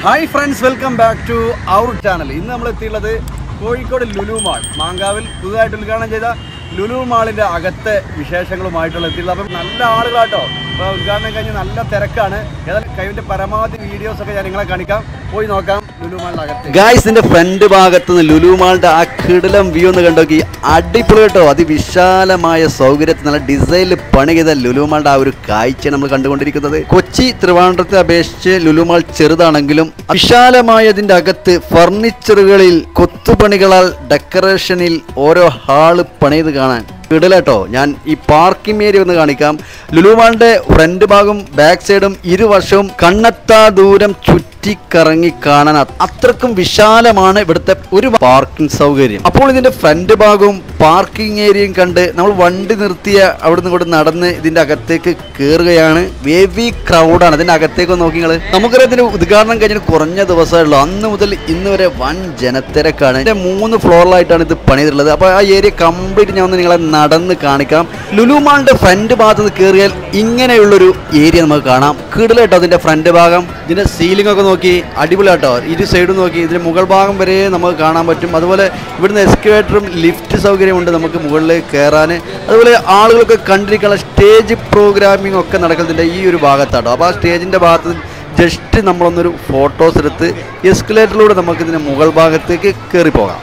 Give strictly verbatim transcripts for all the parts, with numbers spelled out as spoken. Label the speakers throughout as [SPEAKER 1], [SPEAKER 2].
[SPEAKER 1] Hi friends, welcome back to our channel. ഇന്ന് നമ്മൾ എത്തിയുള്ളത് കോഴിക്കോട് ലുലു മാൾ മാങ്കാവിൽ പുതുതായിട്ട് ഉദ്ഘാടനം ചെയ്ത ലുലു മാളിൻ്റെ അകത്തെ വിശേഷങ്ങളുമായിട്ടുള്ള എത്തിയുള്ളത്. അപ്പം നല്ല ആളുകളാട്ടോ. അപ്പോൾ ഉദ്ഘാടനം കഴിഞ്ഞ് നല്ല തിരക്കാണ്. ഏതായാലും കഴിവിൻ്റെ പരമാവധി വീഡിയോസൊക്കെ ഞാൻ നിങ്ങളെ കാണിക്കാം. പോയി നോക്കാം ലുലു മാളിൻ്റെ അകത്ത്. ഗായ്സ്, ഇതിൻ്റെ ഫ്രണ്ട് ഭാഗത്ത് നിന്ന് ലുലു മാളിൻ്റെ ആ കിടിലം വ്യൂ ഒന്ന് കണ്ടോക്കി. അടിപൊളി കേട്ടോ. അതിവിശാലമായ സൗകര്യത്തിൽ നല്ല ഡിസൈനിൽ പണി ചെയ്ത ലുലു മാളിൻ്റെ ആ ഒരു കാഴ്ച നമ്മൾ കണ്ടുകൊണ്ടിരിക്കുന്നത്. കൊച്ചി തിരുവനന്തപുരത്തെ അപേക്ഷിച്ച് ലുലു മാൾ ചെറുതാണെങ്കിലും വിശാലമായതിൻ്റെ അകത്ത് ഫർണിച്ചറുകളിൽ കൊത്തുപണികളാൽ ഡെക്കറേഷനിൽ ഓരോ ഹാള് പണിത് കാണാൻ കിടലട്ടോ. ഞാൻ ഈ പാർക്കിംഗ് ഏരിയ ഒന്ന് കാണിക്കാം. ലുലു മാളിന്റെ ഫ്രണ്ട് ഭാഗം ബാക്ക് സൈഡും ഇരുവശവും കണ്ണെത്താ ദൂരം ചുറ്റിക്കറങ്ങി കാണാൻ അത്രക്കും വിശാലമാണ് ഇവിടുത്തെ ഒരു പാർക്കിംഗ് സൗകര്യം. അപ്പോൾ ഇതിന്റെ ഫ്രണ്ട് ഭാഗവും പാർക്കിംഗ് ഏരിയയും കണ്ട് നമ്മൾ വണ്ടി നിർത്തിയ അവിടുന്ന് ഇങ്ങോട്ട് നടന്ന് ഇതിന്റെ അകത്തേക്ക് കയറുകയാണ്. ഹെവി ക്രൗഡാണ് ഇതിന്റെ അകത്തേക്ക് നോക്കി നിങ്ങൾ. നമുക്കറിയാം, ഇതിന്റെ ഉദ്ഘാടനം കഴിഞ്ഞിട്ട് കുറഞ്ഞ ദിവസമുള്ളൂ. അന്ന് മുതൽ ഇന്ന് വരെ വൻ ജനത്തിരക്കാണ്. ഇതിന്റെ മൂന്ന് ഫ്ലോറിലായിട്ടാണ് ഇത് പണിതിട്ടുള്ളത്. അപ്പോൾ ആ ഏരിയ കംപ്ലീറ്റ് ഞാൻ ഒന്ന് നിങ്ങളെ നടന്ന് കാണിക്കാം. ലുലു മാളിന്റെ ഫ്രണ്ട് ഭാഗത്ത് നിന്ന് കയറിയാൽ ഇങ്ങനെയുള്ളൊരു ഏരിയ നമുക്ക് കാണാം. കിടിലട്ടോ അതിന്റെ ഫ്രണ്ട് ഭാഗം. ഇതിന്റെ സീലിംഗ് ഒക്കെ നോക്കി അടിപൊളിയാട്ടോ. ഇരു സൈഡും നോക്കി ഇതിന്റെ മുകൾ ഭാഗം വരെ നമുക്ക് കാണാൻ പറ്റും. അതുപോലെ ഇവിടുന്ന് എസ്കലേറ്ററും ലിഫ്റ്റ് സൗകര്യമുണ്ട് നമുക്ക് മുകളിൽ കയറാൻ. അതുപോലെ ആളുകളൊക്കെ കണ്ടിരിക്കാനുള്ള സ്റ്റേജ് പ്രോഗ്രാമിംഗ് ഒക്കെ നടക്കുന്നതിൻ്റെ ഈ ഒരു ഭാഗത്താട്ടോ. അപ്പോൾ ആ സ്റ്റേജിൻ്റെ ഭാഗത്ത് ജസ്റ്റ് നമ്മളൊന്നൊരു ഫോട്ടോസ് എടുത്ത് എസ്കലേറ്ററിലൂടെ നമുക്കിതിൻ്റെ മുകൾ ഭാഗത്തേക്ക് കയറിപ്പോകാം.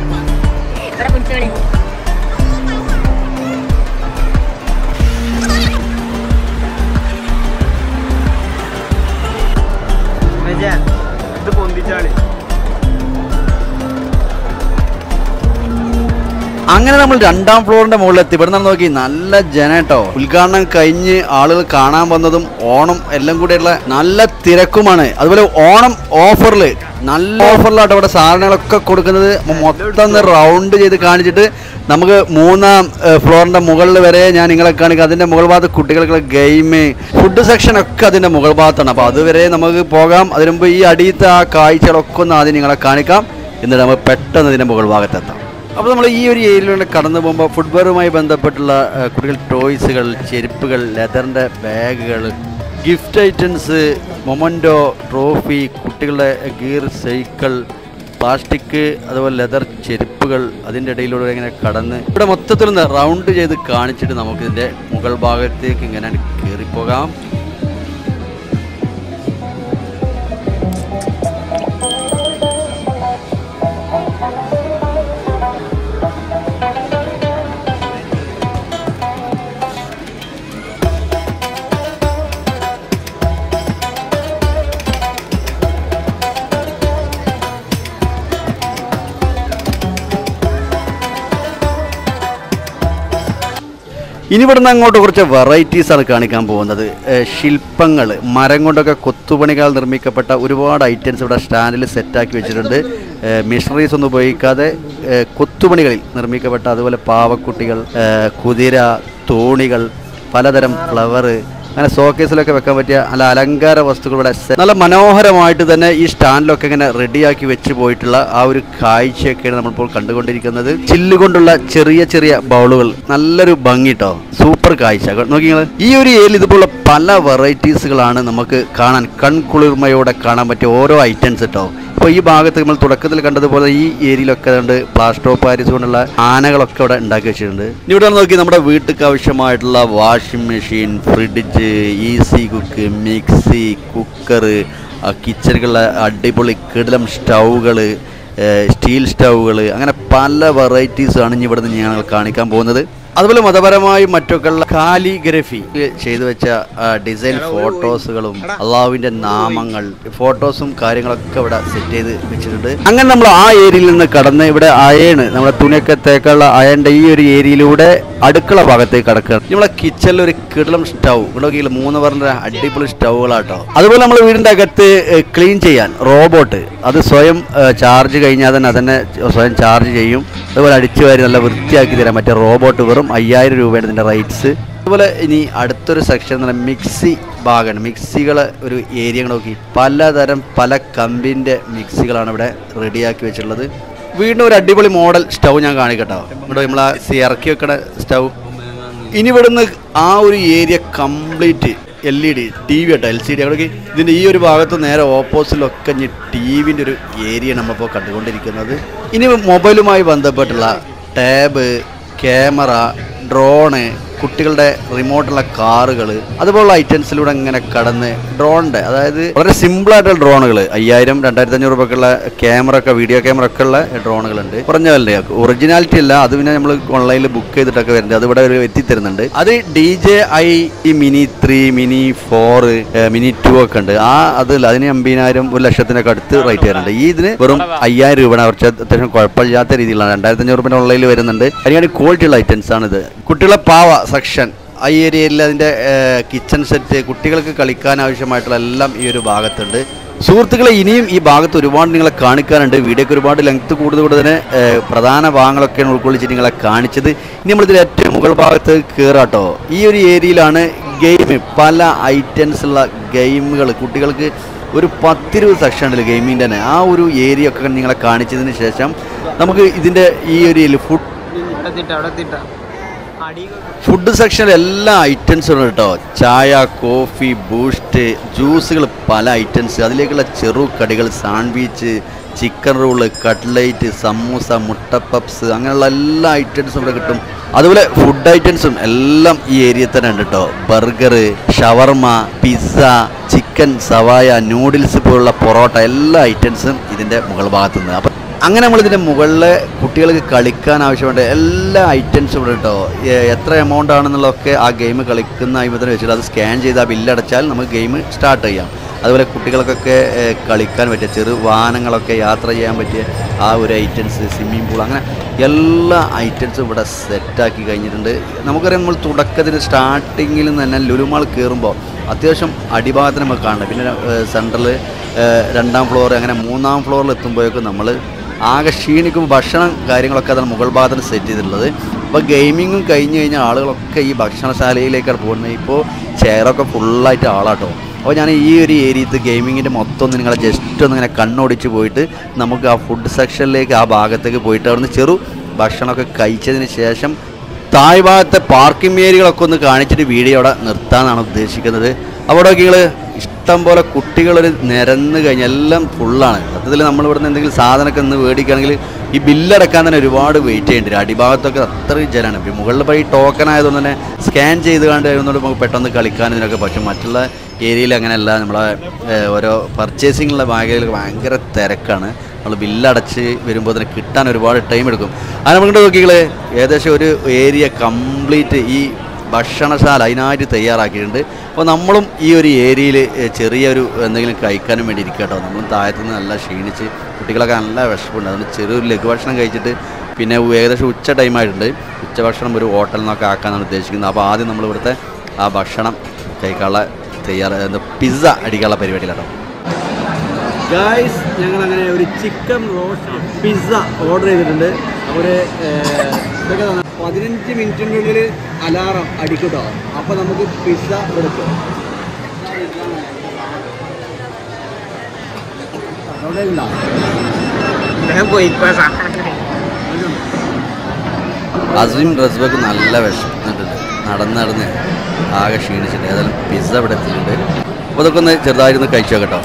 [SPEAKER 1] ഇത് പൊന്തിച്ചാളി. അങ്ങനെ നമ്മൾ രണ്ടാം ഫ്ലോറിന്റെ മുകളിലെത്തി. ഇവിടെ നിന്ന് നോക്കി നല്ല ജനട്ടോ. ഉദ്ഘാടനം കഴിഞ്ഞ് ആളുകൾ കാണാൻ വന്നതും ഓണം എല്ലാം കൂടെയുള്ള നല്ല തിരക്കുമാണ്. അതുപോലെ ഓണം ഓഫറിൽ നല്ല ഓഫറിലാട്ടോ ഇവിടെ സാധനങ്ങളൊക്കെ കൊടുക്കുന്നത്. മൊത്തം റൗണ്ട് ചെയ്ത് കാണിച്ചിട്ട് നമുക്ക് മൂന്നാം ഫ്ലോറിന്റെ മുകളിൽ വരെ ഞാൻ നിങ്ങളെ കാണിക്കാം. അതിന്റെ മുകൾ ഭാഗത്ത് കുട്ടികൾക്കുള്ള ഗെയിം, ഫുഡ് സെക്ഷൻ ഒക്കെ അതിന്റെ മുകൾ ഭാഗത്താണ്. അപ്പോൾ അതുവരെ നമുക്ക് പോകാം. അതിനു മുമ്പ് ഈ അടിയത്തെ ആ കാഴ്ചകളൊക്കെ ഒന്ന് ആദ്യം നിങ്ങളെ കാണിക്കാം. എന്നിട്ട് നമുക്ക് പെട്ടെന്ന് ഇതിന്റെ മുകൾ ഭാഗത്തെത്താം. അപ്പോൾ നമ്മൾ ഈ ഒരു ഏരിയയിലൂടെ കടന്നു പോകുമ്പോൾ ഫുട്ബോളുമായി ബന്ധപ്പെട്ടുള്ള കുട്ടികൾ ടോയ്സുകൾ, ചെരുപ്പുകൾ, ലെതറിൻ്റെ ബാഗുകൾ, ഗിഫ്റ്റ് ഐറ്റംസ്, മൊമൻറ്റോ, ട്രോഫി, കുട്ടികളുടെ ഗിയർ സൈക്കിൾ, പ്ലാസ്റ്റിക്, അതുപോലെ ലെതർ ചെരുപ്പുകൾ, അതിൻ്റെ ഇടയിലൂടെ ഇങ്ങനെ കടന്ന് ഇവിടെ മൊത്തത്തിലൊന്ന് റൗണ്ട് ചെയ്ത് കാണിച്ചിട്ട് നമുക്കിതിൻ്റെ മുകൾ ഭാഗത്തേക്ക് ഇങ്ങനെ കയറിപ്പോകാം. ഇനി ഇവിടുന്ന് അങ്ങോട്ട് കുറച്ച് വെറൈറ്റീസാണ് കാണിക്കാൻ പോകുന്നത്. ശില്പങ്ങൾ, മരം കൊണ്ടൊക്കെ കൊത്തുപണികൾ നിർമ്മിക്കപ്പെട്ട ഒരുപാട് ഐറ്റംസ് ഇവിടെ സ്റ്റാൻഡിൽ സെറ്റാക്കി വെച്ചിട്ടുണ്ട്. മെഷീനറീസ് ഒന്നും ഉപയോഗിക്കാതെ കൊത്തുപണികളിൽ നിർമ്മിക്കപ്പെട്ട, അതുപോലെ പാവക്കുട്ടികൾ, കുതിര, തോണികൾ, പലതരം ഫ്ലവർ, അങ്ങനെ ഷോക്കേസിലൊക്കെ വെക്കാൻ പറ്റിയ നല്ല അലങ്കാര വസ്തുക്കൾ ഇവിടെ നല്ല മനോഹരമായിട്ട് തന്നെ ഈ സ്റ്റാൻഡിലൊക്കെ ഇങ്ങനെ റെഡിയാക്കി വെച്ച് പോയിട്ടുള്ള ആ ഒരു കാഴ്ചയൊക്കെയാണ് നമ്മളിപ്പോൾ കണ്ടുകൊണ്ടിരിക്കുന്നത്. ചില്ലുകൊണ്ടുള്ള ചെറിയ ചെറിയ ബൗളുകൾ, നല്ലൊരു ഭംഗി കേട്ടോ. സൂപ്പർ കാഴ്ച നോക്കി നിങ്ങൾ. ഈ ഒരു ഏരിയയിൽ ഇതുപോലുള്ള പല വെറൈറ്റീസുകളാണ് നമുക്ക് കാണാൻ കൺകുളിർമയോടെ കാണാൻ പറ്റിയ ഓരോ ഐറ്റംസ് കേട്ടോ. അപ്പോൾ ഈ ഭാഗത്ത് നമ്മൾ തുടക്കത്തിൽ കണ്ടതുപോലെ ഈ ഏരിയയിലൊക്കെ ഉണ്ട് പ്ലാസ്റ്റർ ഓഫ് പാരീസ് കൊണ്ടുള്ള ആനകളൊക്കെ ഇവിടെ ഉണ്ടാക്കി വെച്ചിട്ടുണ്ട്. ഇവിടെ നോക്കി നമ്മുടെ വീട്ടിലേക്ക് ആവശ്യമായിട്ടുള്ള washing machine, fridge, easy cook, mixie, cooker, കിച്ചണുകളിലെ അടിപൊളി കിടിലം സ്റ്റൗകൾ, സ്റ്റീൽ സ്റ്റൗകൾ, അങ്ങനെ പല വെറൈറ്റീസാണ് ഇനി ഇവിടെ നിന്ന് ഞങ്ങൾ കാണിക്കാൻ പോകുന്നത്. അതുപോലെ മതപരമായും മറ്റൊക്കെയുള്ള കാലിഗ്രഫി ചെയ്തു വെച്ച ഡിസൈൻ ഫോട്ടോസുകളും അള്ളാഹുവിന്റെ നാമങ്ങൾ, ഫോട്ടോസും കാര്യങ്ങളൊക്കെ ഇവിടെ സെറ്റ് ചെയ്ത് വെച്ചിട്ടുണ്ട്. അങ്ങനെ നമ്മൾ ആ ഏരിയയിൽ നിന്ന് കടന്ന് ഇവിടെ അയണ്, നമ്മുടെ തുണിയൊക്കെ തേക്കുള്ള അയന്റെ ഈ ഒരു ഏരിയയിലൂടെ അടുക്കള ഭാഗത്തേക്ക് കടക്കുക. നമ്മളെ കിച്ചണിൽ ഒരു കിടലം സ്റ്റൗ ഇവിടെ മൂന്ന് പറഞ്ഞ അടിപൊളി സ്റ്റൗകളാട്ടോ. അതുപോലെ നമ്മൾ വീടിന്റെ അകത്ത് ക്ലീൻ ചെയ്യാൻ റോബോട്ട്, അത് സ്വയം ചാർജ് കഴിഞ്ഞാൽ തന്നെ അതന്നെ സ്വയം ചാർജ് ചെയ്യും. അതുപോലെ അടിച്ചു വാരി നല്ല വൃത്തിയാക്കി തരാൻ മറ്റേ റോബോട്ട് വെറും അയ്യായിരം രൂപയാണ് ഇതിൻ്റെ റേറ്റ്സ്. അതുപോലെ ഇനി അടുത്തൊരു സെക്ഷൻ എന്ന് പറഞ്ഞാൽ മിക്സി ഭാഗമാണ്. മിക്സികൾ ഒരു ഏരിയ നോക്കി പലതരം പല കമ്പിൻ്റെ മിക്സികളാണ് ഇവിടെ റെഡിയാക്കി വെച്ചിട്ടുള്ളത്. വീണ്ടും ഒരു അടിപൊളി മോഡൽ സ്റ്റൗ ഞാൻ കാണിക്കട്ടോ. ഇവിടെ നമ്മൾ ആ ഇറക്കി വെക്കണ സ്റ്റൗ. ഇനി ഇവിടുന്ന് ആ ഒരു area complete L E D T V കേട്ടോ, എൽ സി ഡി. അവിടെ ഇതിൻ്റെ ഈ ഒരു ഭാഗത്ത് നേരെ ഓപ്പോസിറ്റിലൊക്കെ ഇനി ടി വിൻ്റെ ഒരു ഏരിയ നമ്മളിപ്പോൾ കണ്ടുകൊണ്ടിരിക്കുന്നത്. ഇനി മൊബൈലുമായി ബന്ധപ്പെട്ടുള്ള ടാബ്, ക്യാമറ, ഡ്രോണ്, കുട്ടികളുടെ റിമോട്ടുള്ള കാറുകൾ, അതുപോലുള്ള ഐറ്റംസിലൂടെ ഇങ്ങനെ കടന്ന് ഡ്രോണിൻ്റെ, അതായത് വളരെ സിമ്പിളായിട്ടുള്ള ഡ്രോണുകൾ, അയ്യായിരം രണ്ടായിരത്തി അഞ്ഞൂറ് രൂപയ്ക്കുള്ള ക്യാമറ ഒക്കെ, വീഡിയോ ക്യാമറ ഒക്കെ ഉള്ള ഡ്രോണുകളുണ്ട്. കുറഞ്ഞ വിലയുടെ ഒറിജിനാലിറ്റി അല്ല, അത് പിന്നെ നമ്മൾ ഓൺലൈനിൽ ബുക്ക് ചെയ്തിട്ടൊക്കെ വരുന്നുണ്ട്. അത് ഇവിടെ എത്തിത്തരുന്നുണ്ട്. അത് D J I mini three, mini four, mini two ഒക്കെ ഉണ്ട്. ആ അതിൽ അതിന് അമ്പതിനായിരം ഒരു ലക്ഷത്തിനൊക്കെ അടുത്ത് റേറ്റ് വരുന്നുണ്ട്. ഈ ഇതിന് വെറും അയ്യായിരം രൂപയാണ്. കുറച്ച് അത്യാവശ്യം കുഴപ്പമില്ലാത്ത രീതിയിലാണ്. രണ്ടായിരത്തി അഞ്ഞൂറ് രൂപ ഓൺലൈനിൽ വരുന്നുണ്ട്. അതിനാണ് ക്വാളിറ്റി ഉള്ള ഐറ്റംസ് ആണിത്. കുട്ടികളെ പാവ സെക്ഷൻ, ആ ഏരിയയിൽ അതിൻ്റെ കിച്ചൺ സെറ്റ്, കുട്ടികൾക്ക് കളിക്കാൻ ആവശ്യമായിട്ടുള്ള എല്ലാം ഈ ഒരു ഭാഗത്തുണ്ട്. സുഹൃത്തുക്കളെ, ഇനിയും ഈ ഭാഗത്ത് ഒരുപാട് നിങ്ങളെ കാണിക്കാനുണ്ട്. വീഡിയോക്ക് ഒരുപാട് ലെങ്ത് കൂടുതൽ തന്നെ പ്രധാന ഭാഗങ്ങളൊക്കെയാണ് ഉൾക്കൊള്ളിച്ച് നിങ്ങളെ കാണിച്ചത്. ഇനി നമ്മളിതിൽ ഏറ്റവും മുകൾ ഭാഗത്ത് കയറാട്ടോ. ഈ ഒരു ഏരിയയിലാണ് ഗെയിം, പല ഐറ്റംസ് ഉള്ള ഗെയിമുകൾ. കുട്ടികൾക്ക് ഒരു പത്തിരുപത് സെക്ഷൻ ഉണ്ടല്ലോ ഗെയിമിൻ്റെ തന്നെ. ആ ഒരു ഏരിയ ഒക്കെ നിങ്ങളെ കാണിച്ചതിന് ശേഷം നമുക്ക് ഇതിൻ്റെ ഈ ഏരിയയിൽ ഫുഡ് ഫുഡ് സെക്ഷനിൽ എല്ലാ ഐറ്റംസും ഉണ്ട് കേട്ടോ. ചായ, കോഫി, ബൂസ്റ്റ്, ജ്യൂസുകൾ, പല ഐറ്റംസ്, അതിലേക്കുള്ള ചെറു കടികൾ, sandwich, chicken roll, cutlet, samosa, മുട്ട പപ്സ്, അങ്ങനെയുള്ള എല്ലാ ഐറ്റംസും ഇവിടെ കിട്ടും. അതുപോലെ ഫുഡ് ഐറ്റംസും എല്ലാം ഈ ഏരിയയിൽ തന്നെ ഉണ്ട് കേട്ടോ. ബർഗർ, ഷവർമ, പിസ്സ, ചിക്കൻ, സവായ, നൂഡിൽസ് പോലുള്ള പൊറോട്ട, എല്ലാ ഐറ്റംസും ഇതിൻ്റെ മുകൾ ഭാഗത്തു നിന്ന്. അപ്പം അങ്ങനെ നമ്മളിതിൻ്റെ മുകളിൽ കുട്ടികൾക്ക് കളിക്കാൻ ആവശ്യമുണ്ട് എല്ലാ ഐറ്റംസും ഇവിടെ കേട്ടോ. എത്ര എമൗണ്ട് ആണെന്നുള്ളതൊക്കെ ആ ഗെയിം കളിക്കുന്ന അയിമത്തിന് വെച്ചിട്ട് അത് സ്കാൻ ചെയ്ത് ആ ബില്ലടച്ചാൽ നമുക്ക് ഗെയിം സ്റ്റാർട്ട് ചെയ്യാം. അതുപോലെ കുട്ടികൾക്കൊക്കെ കളിക്കാൻ പറ്റിയ ചെറു വാഹനങ്ങളൊക്കെ യാത്ര ചെയ്യാൻ പറ്റിയ ആ ഒരു ഐറ്റംസ്, സ്വിമ്മിംഗ് പൂൾ, അങ്ങനെ എല്ലാ ഐറ്റംസും ഇവിടെ സെറ്റാക്കി കഴിഞ്ഞിട്ടുണ്ട്. നമുക്കറിയാം, നമ്മൾ തുടക്കത്തിന് സ്റ്റാർട്ടിങ്ങിൽ തന്നെ ലുലുമാൾ കയറുമ്പോൾ അത്യാവശ്യം അടിഭാഗത്തിന് നമുക്ക് കാണണം. പിന്നെ സെൻട്രൽ രണ്ടാം ഫ്ലോർ, അങ്ങനെ മൂന്നാം ഫ്ലോറിൽ എത്തുമ്പോഴേക്കും നമ്മൾ ആകെ ക്ഷീണിക്കും. ഭക്ഷണം കാര്യങ്ങളൊക്കെ അതാണ് മുകൾ ഭാഗത്തിന് സെറ്റ് ചെയ്തിട്ടുള്ളത്. അപ്പോൾ ഗെയിമിങ്ങും കഴിഞ്ഞ് കഴിഞ്ഞാൽ ആളുകളൊക്കെ ഈ ഭക്ഷണശാലയിലേക്കാണ് പോകുന്നത്. ഇപ്പോൾ ചെയറൊക്കെ ഫുള്ളായിട്ട് ആളാട്ടോ. അപ്പോൾ ഞാൻ ഈ ഒരു ഏരിയത്ത് ഗെയിമിങ്ങിൻ്റെ മൊത്തം ഒന്ന് നിങ്ങളെ ജസ്റ്റ് ഒന്ന് ഇങ്ങനെ കണ്ണോടിച്ച് പോയിട്ട് നമുക്ക് ആ ഫുഡ് സെക്ഷനിലേക്ക്, ആ ഭാഗത്തേക്ക് പോയിട്ട് അവിടുന്ന് ചെറു ഭക്ഷണമൊക്കെ കഴിച്ചതിന് ശേഷം താഴ്ഭാഗത്തെ പാർക്കിംഗ് ഏരിയകളൊക്കെ ഒന്ന് കാണിച്ചിട്ട് വീഡിയോ അവിടെ നിർത്താനാണ് ഉദ്ദേശിക്കുന്നത്. അവിടെ നിങ്ങൾ ഇഷ്ടം പോലെ കുട്ടികളൊരു നിരന്ന് കഴിഞ്ഞാൽ എല്ലാം ഫുള്ളാണ്. സത്യത്തിൽ നമ്മളിവിടുന്ന് എന്തെങ്കിലും സാധനമൊക്കെ ഒന്ന് മേടിക്കുകയാണെങ്കിൽ ഈ ബില്ലടക്കാൻ തന്നെ ഒരുപാട് വെയിറ്റ് ചെയ്യേണ്ടി വരും. അടിഭാഗത്തൊക്കെ അത്രയും ജനാണ്. ഇപ്പോൾ മുകളിൽ പോയി ഈ ടോക്കൺ ആയതുകൊണ്ട് തന്നെ സ്കാൻ ചെയ്ത് കണ്ട് കഴിയുന്നതുകൊണ്ട് നമുക്ക് പെട്ടെന്ന് കളിക്കാൻ ഇതിനൊക്കെ പറ്റും. മറ്റുള്ള ഏരിയയിൽ അങ്ങനെയല്ല. നമ്മളെ ഓരോ പർച്ചേസിങ്ങുള്ള മേഖലയിൽ ഭയങ്കര തിരക്കാണ്. നമ്മൾ ബില്ലടച്ച് വരുമ്പോൾ തന്നെ കിട്ടാൻ ഒരുപാട് ടൈം എടുക്കും. അത് നമുക്ക് നോക്കിയാൽ ഏകദേശം ഒരു ഏരിയ കംപ്ലീറ്റ് ഈ ഭക്ഷണശാല അതിനായിട്ട് തയ്യാറാക്കിയിട്ടുണ്ട്. അപ്പോൾ നമ്മളും ഈ ഒരു ഏരിയയിൽ ചെറിയൊരു എന്തെങ്കിലും കഴിക്കാനും വേണ്ടി ഇരിക്കുക കേട്ടോ. നമ്മളും താഴത്തുനിന്ന് നല്ല ക്ഷീണിച്ച് കുട്ടികളൊക്കെ നല്ല വിഷമമുണ്ട്. അതുകൊണ്ട് ചെറിയൊരു ലഘുഭക്ഷണം കഴിച്ചിട്ട് പിന്നെ ഏകദേശം ഉച്ച ടൈമായിട്ടുണ്ട്. ഉച്ചഭക്ഷണം ഒരു ഹോട്ടലിൽ നിന്നൊക്കെ ആക്കാനാണ് ഉദ്ദേശിക്കുന്നത്. അപ്പോൾ ആദ്യം നമ്മൾ ഇവിടുത്തെ ആ ഭക്ഷണം കഴിക്കാനുള്ള തയ്യാറ് എന്താ പിസ്സ അടിക്കാനുള്ള പരിപാടിയിലാട്ടോ. ഗായ്സ്, ഞങ്ങളങ്ങനെ ഒരു ചിക്കൻ റോസ്റ്റ് പിസ്സ ഓർഡർ ചെയ്തിട്ടുണ്ട്. ഒരു ഇതൊക്കെ പതിനഞ്ച് മിനിറ്റിനുള്ളിൽ അലാറം അടിക്കട്ടോ. അപ്പോൾ നമുക്ക് പിസ്സ എടുക്കും. അസീം റസ്ബക്ക് നല്ല വിഷമിട്ടുണ്ട്. നടന്ന് നടന്ന് ആകെ ക്ഷീണിച്ചിട്ടുണ്ട്. ഏതായാലും പിസ്സ ഇവിടെ എത്തിയിട്ടുണ്ട്. അപ്പോൾ അതൊക്കെ ഒന്ന് ചെറുതായിട്ടൊന്ന് കഴിച്ചു കേട്ടോ.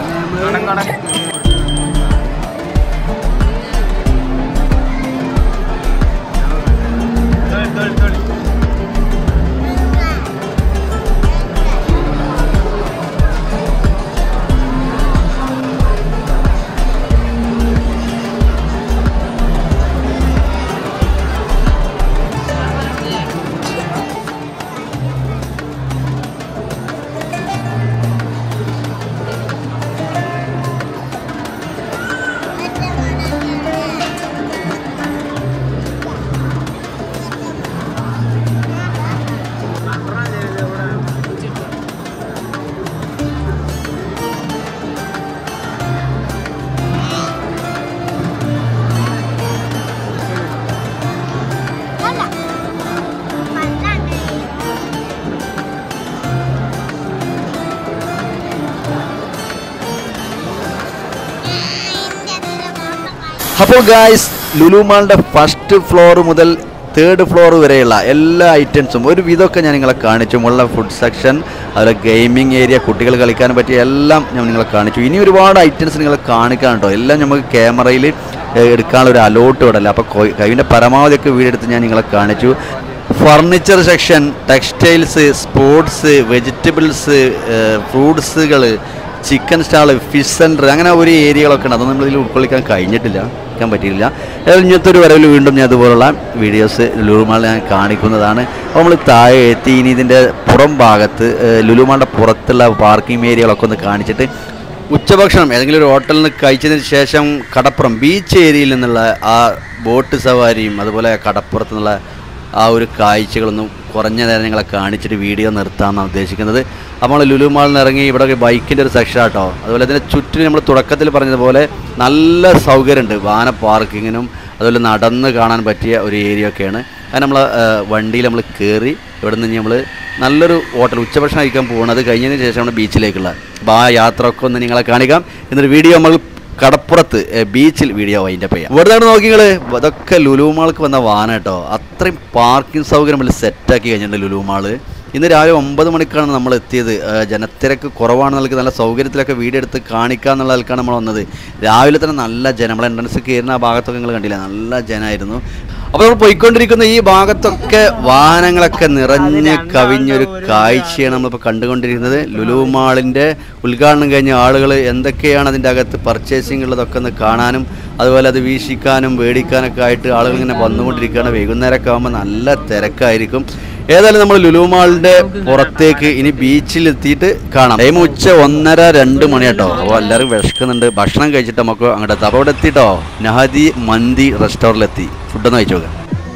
[SPEAKER 1] അപ്പോൾ ഗായ്സ്, ലുലു മാളിൻ്റെ ഫസ്റ്റ് ഫ്ലോർ മുതൽ തേർഡ് ഫ്ലോർ വരെയുള്ള എല്ലാ ഐറ്റംസും ഒരു വിധമൊക്കെ ഞാൻ നിങ്ങളെ കാണിച്ചു. മുകളിലെ ഫുഡ് സെക്ഷൻ, അതുപോലെ ഗെയിമിംഗ് ഏരിയ, കുട്ടികൾ കളിക്കാൻ പറ്റിയ എല്ലാം ഞാൻ നിങ്ങളെ കാണിച്ചു. ഇനി ഒരുപാട് ഐറ്റംസ് നിങ്ങളെ കാണിക്കാൻ കേട്ടോ. എല്ലാം നമുക്ക് ക്യാമറയിൽ എടുക്കാനുള്ള ഒരു അലോട്ട് വിടല്ല. അപ്പോൾ കഴിവിൻ്റെ പരമാവധിയൊക്കെ വീഡിയോ എടുത്ത് ഞാൻ നിങ്ങളെ കാണിച്ചു. Furniture section, textiles, sports, vegetables, ഫ്രൂട്ട്സുകൾ, ചിക്കൻ സ്റ്റാൾ, ഫിഷ് സെൻറ്റർ, അങ്ങനെ ഒരു ഏരിയകളൊക്കെ ഉണ്ട്. അതൊന്നും നമ്മളിതിൽ ഉൾക്കൊള്ളിക്കാൻ കഴിഞ്ഞിട്ടില്ല, ക്കാൻ പറ്റിയില്ല. ഇങ്ങനത്തെ ഒരു വരവിൽ വീണ്ടും ഞാൻ അതുപോലുള്ള വീഡിയോസ് ലുലു മാളിൽ ഞാൻ കാണിക്കുന്നതാണ്. അപ്പോൾ നമ്മൾ താഴെ എത്തി. ഇനി ഇതിൻ്റെ പുറം ഭാഗത്ത് ലുലു മാളിൻ്റെ പുറത്തുള്ള പാർക്കിംഗ് ഏരിയകളൊക്കെ ഒന്ന് കാണിച്ചിട്ട് ഉച്ചഭക്ഷണം ഏതെങ്കിലും ഒരു ഹോട്ടലിൽ നിന്ന് കഴിച്ചതിന് ശേഷം കടപ്പുറം ബീച്ച് ഏരിയയിൽ നിന്നുള്ള ആ ബോട്ട് സവാരിയും അതുപോലെ കടപ്പുറത്ത് നിന്നുള്ള ആ ഒരു കാഴ്ചകളൊന്നും കുറഞ്ഞ നേരം നിങ്ങളെ കാണിച്ചിട്ട് വീഡിയോ നിർത്താമെന്നാണ് ഉദ്ദേശിക്കുന്നത്. അപ്പോൾ നമ്മൾ ലുലു മാളിൽ നിന്ന് ഇറങ്ങി ഇവിടെ ബൈക്കിൻ്റെ ഒരു സെക്ഷൻ ആട്ടോ. അതുപോലെ ഇതിൻ്റെ ചുറ്റിനും നമ്മൾ തുടക്കത്തിൽ പറഞ്ഞതുപോലെ നല്ല സൗകര്യമുണ്ട്. വാഹന പാർക്കിങ്ങിനും അതുപോലെ നടന്ന് കാണാൻ പറ്റിയ ഒരു ഏരിയ ഒക്കെയാണ്. അത് നമ്മൾ വണ്ടിയിൽ നമ്മൾ കയറി ഇവിടെ നിന്ന് നമ്മൾ നല്ലൊരു ഹോട്ടൽ ഉച്ചഭക്ഷണം കഴിക്കാൻ പോകുന്നത് കഴിഞ്ഞതിന് ശേഷമാണ് ബീച്ചിലേക്കുള്ള. അപ്പോൾ ആ യാത്ര ഒക്കെ ഒന്ന് നിങ്ങളെ കാണിക്കാം. എന്നൊരു വീഡിയോ നമ്മൾ കടപ്പുറത്ത് ബീച്ചിൽ വീഡിയോ വൈൻഡപ്പ് ചെയ്യാം. ഇവിടെ നിന്ന് നോക്കിങ്ങൾ ഇതൊക്കെ ലുലു മാൾക്ക് വന്ന വാഹനം കേട്ടോ. അത്രയും പാർക്കിംഗ് സൗകര്യം നമ്മൾ സെറ്റാക്കി കഴിഞ്ഞിട്ടുണ്ട് ലുലു മാള്. ഇന്ന് രാവിലെ ഒമ്പത് മണിക്കാണ് നമ്മൾ എത്തിയത്. ജനത്തിരക്ക് കുറവാണ്, നമുക്ക് നല്ല സൗകര്യത്തിലൊക്കെ വീഡിയോ എടുത്ത് കാണിക്കുക എന്നുള്ള ആൾക്കാണ് നമ്മൾ വന്നത്. രാവിലെ തന്നെ നല്ല ജനം, നമ്മൾ എൻട്രൻസ് കയറുന്ന ആ ഭാഗത്തൊക്കെ നിങ്ങൾ കണ്ടില്ല, നല്ല ജനമായിരുന്നു. അപ്പോൾ നമ്മൾ പോയിക്കൊണ്ടിരിക്കുന്ന ഈ ഭാഗത്തൊക്കെ വാഹനങ്ങളൊക്കെ നിറഞ്ഞ് കവിഞ്ഞൊരു കാഴ്ചയാണ് നമ്മളിപ്പോൾ കണ്ടുകൊണ്ടിരിക്കുന്നത്. ലുലു മാളിൻ്റെ ഉദ്ഘാടനം കഴിഞ്ഞ ആളുകൾ എന്തൊക്കെയാണ് അതിൻ്റെ അകത്ത് പർച്ചേസിംഗ് ഉള്ളതൊക്കെ ഒന്ന് കാണാനും അതുപോലെ അത് വീക്ഷിക്കാനും മേടിക്കാനൊക്കെ ആയിട്ട് ആളുകൾ ഇങ്ങനെ വന്നുകൊണ്ടിരിക്കുകയാണ്. വൈകുന്നേരമൊക്കെ ആകുമ്പോൾ നല്ല തിരക്കായിരിക്കും. ഏതായാലും നമ്മൾ ലുലു മാളിൻ്റെ പുറത്തേക്ക് ഇനി ബീച്ചിൽ എത്തിയിട്ട് കാണാം. ടൈം ഉച്ച ഒന്നര രണ്ട് മണി കേട്ടോ. അപ്പോൾ എല്ലാവരും വിശക്കുന്നുണ്ട്, ഭക്ഷണം കഴിച്ചിട്ട് നമുക്ക് അങ്ങോട്ട് എത്താം. അപ്പോൾ അവിടെ എത്തിയിട്ടോ നഹദി മന്തി റെസ്റ്റോറൻറ്റിലെത്തി. ഫുഡൊന്ന് കഴിച്ചു നോക്കാം.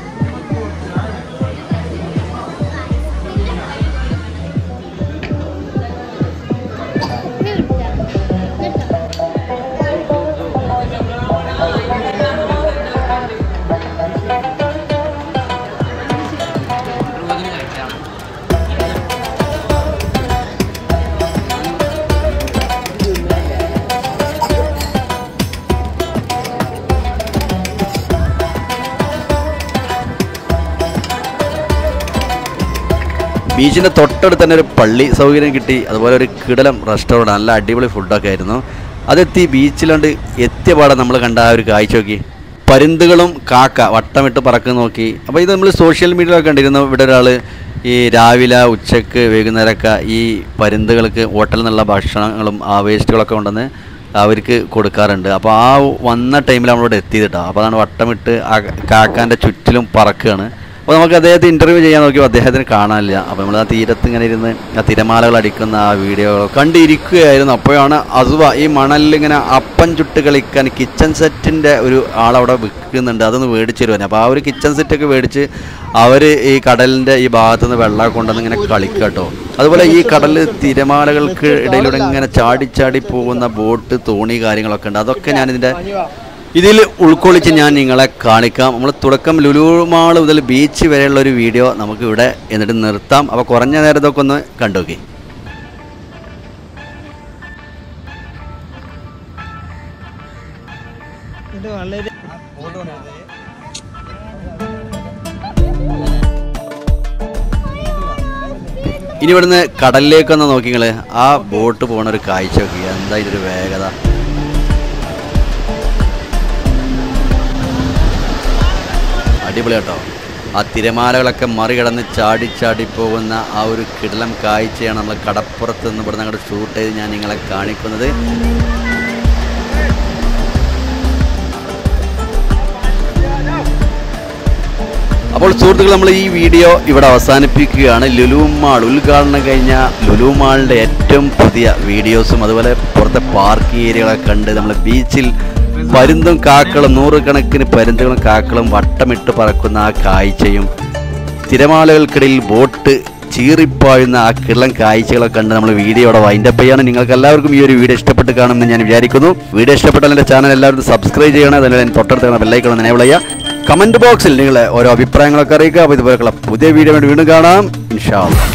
[SPEAKER 1] ബീച്ചിൻ്റെ തൊട്ടടുത്ത് തന്നെ ഒരു പള്ളി സൗകര്യം കിട്ടി. അതുപോലെ ഒരു കിടലം റെസ്റ്റോറൻറ്റ്, നല്ല അടിപൊളി ഫുഡൊക്കെ ആയിരുന്നു. അതെത്തി ബീച്ചിലോണ്ട് എത്തിയ പാടെ നമ്മൾ കണ്ട ആ ഒരു കാഴ്ച നോക്കി. പരുന്തുകളും കാക്ക വട്ടമിട്ട് പറക്കുന്ന നോക്കി. അപ്പോൾ ഇത് നമ്മൾ സോഷ്യൽ മീഡിയയിലൊക്കെ കണ്ടിരുന്നു. ഇവിടെ ഒരാൾ ഈ രാവിലെ ഉച്ചക്ക് വൈകുന്നേരമൊക്കെ ഈ പരുന്തുകൾക്ക് ഹോട്ടലിൽ നിന്നുള്ള ഭക്ഷണങ്ങളും ആ വേസ്റ്റുകളൊക്കെ കൊണ്ടുവന്ന് അവർക്ക് കൊടുക്കാറുണ്ട്. അപ്പോൾ ആ വന്ന ടൈമിൽ നമ്മളിവിടെ എത്തിയിട്ടോ. അപ്പോൾ അതാണ് വട്ടമിട്ട് ആ കാക്കാൻ്റെ ചുറ്റിലും പറക്കുകയാണ്. അപ്പോൾ നമുക്ക് അദ്ദേഹത്തെ ഇൻ്റർവ്യൂ ചെയ്യാൻ നോക്കിയപ്പോൾ അദ്ദേഹത്തിന് കാണാനില്ല. അപ്പോൾ നമ്മൾ ആ തീരത്ത് ഇങ്ങനെ ഇരുന്ന് ആ തിരമാലകൾ അടിക്കുന്ന ആ വീഡിയോ കണ്ടിരിക്കുകയായിരുന്നു. അപ്പോഴാണ് അസുവ ഈ മണലിൽ ഇങ്ങനെ അപ്പം ചുട്ട് കളിക്കാൻ കിച്ചൺ സെറ്റിൻ്റെ ഒരു ആളവിടെ വിൽക്കുന്നുണ്ട്, അതൊന്ന് മേടിച്ച് തരുവാൻ. അപ്പോൾ ആ ഒരു കിച്ചൺ സെറ്റൊക്കെ മേടിച്ച് അവർ ഈ കടലിൻ്റെ ഈ ഭാഗത്തുനിന്ന് വെള്ളം കൊണ്ടുവന്ന് ഇങ്ങനെ കളിക്കുക കേട്ടോ. അതുപോലെ ഈ കടലിൽ തിരമാലകൾക്ക് ഇടയിലൂടെ ഇങ്ങനെ ചാടി ചാടി പോകുന്ന ബോട്ട്, തോണി കാര്യങ്ങളൊക്കെ ഉണ്ട്. അതൊക്കെ ഞാനിതിൻ്റെ ഇതിൽ ഉൾക്കൊള്ളിച്ച് ഞാൻ നിങ്ങളെ കാണിക്കാം. നമ്മൾ തുടക്കം ലുലു മാൾ മുതൽ ബീച്ച് വരെയുള്ള ഒരു വീഡിയോ നമുക്ക് ഇവിടെ എന്നിട്ട് നിർത്താം. അപ്പോൾ കുറഞ്ഞ നേരത്തൊക്കെ ഒന്ന് കണ്ടുനോക്കി. ഇനി ഇവിടുന്ന് കടലിലേക്കൊന്ന് നോക്കിങ്ങൾ ആ ബോട്ട് പോണ ഒരു കാഴ്ച നോക്കി. എന്താ ഇതൊരു വേഗത! അടിപൊളി കേട്ടോ. ആ തിരമാലകളൊക്കെ മറികടന്ന് ചാടി ചാടി പോകുന്ന ആ ഒരു കിടലം കാഴ്ചയാണ് നമ്മൾ കടപ്പുറത്ത് നിന്ന് ഇവിടെ അങ്ങോട്ട് ഷൂട്ട് ചെയ്ത് ഞാൻ നിങ്ങളെ കാണിക്കുന്നത്. അപ്പോൾ സുഹൃത്തുക്കൾ, നമ്മൾ ഈ വീഡിയോ ഇവിടെ അവസാനിപ്പിക്കുകയാണ്. ലുലു മാൾ ഉദ്ഘാടനം കഴിഞ്ഞ ലുലു മാളിൻ്റെ ഏറ്റവും പുതിയ വീഡിയോസും അതുപോലെ പുറത്തെ പാർക്കിംഗ് ഏരിയകളൊക്കെ കണ്ട് നമ്മൾ ബീച്ചിൽ പരുന്തും കാക്കളും നൂറുകണക്കിന് പരുന്തുകളും കാക്കളും വട്ടമിട്ട് പറക്കുന്ന ആ കാഴ്ചയും തിരമാലകൾക്കിടയിൽ ബോട്ട് ചീറിപ്പാഴുന്ന ആ കിള്ളം കാഴ്ചകളൊക്കെ കണ്ട് നമ്മൾ വീഡിയോ ഇവിടെ വൈൻഡപ്പ് ചെയ്യാണ്. നിങ്ങൾക്ക് എല്ലാവർക്കും ഈ ഒരു വീഡിയോ ഇഷ്ടപ്പെട്ട് കാണുമെന്ന് ഞാൻ വിചാരിക്കുന്നു. വീഡിയോ ഇഷ്ടപ്പെട്ടാൽ എൻ്റെ ചാനൽ എല്ലാവരും സബ്സ്ക്രൈബ് ചെയ്യണം. അതുപോലെ തൊട്ടടുത്ത് ബെല്ലൈക്കൺ എനേബിൾ ചെയ്യുക. കമൻറ്റ് ബോക്സിൽ നിങ്ങളെ ഓരോ അഭിപ്രായങ്ങളൊക്കെ അറിയിക്കുക. അപ്പോൾ ഇതുപോലെയുള്ള പുതിയ വീഡിയോ വേണ്ടി വീണ്ടും കാണാം ഇൻഷാ അല്ലാഹ്.